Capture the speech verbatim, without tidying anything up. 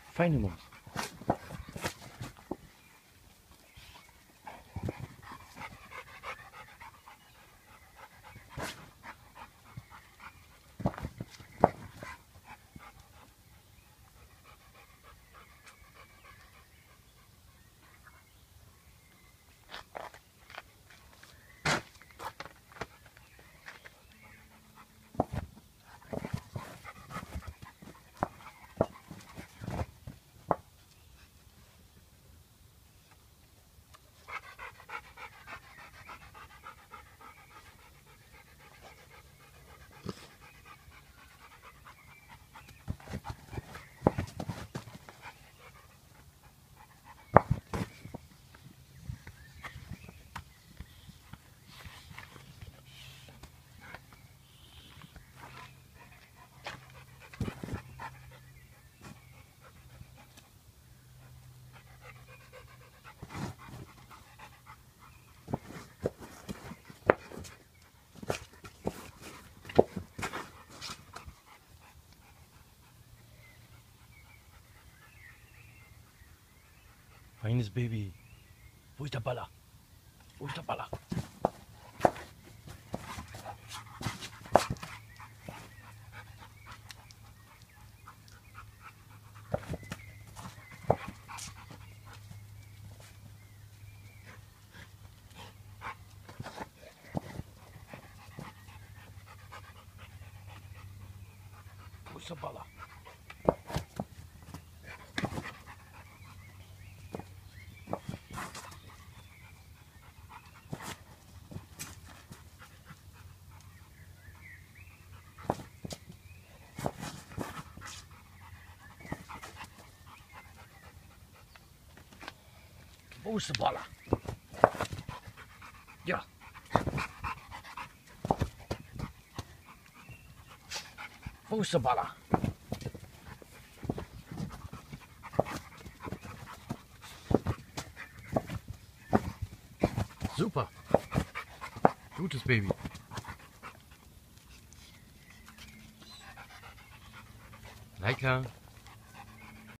Feine Maus. Feines Baby. Wo ist der Baller? Wo ist der Baller? Wo ist der Baller? Wo ist der Baller? Ja. Wo ist der Baller? Super. Gutes Baby. Lecker.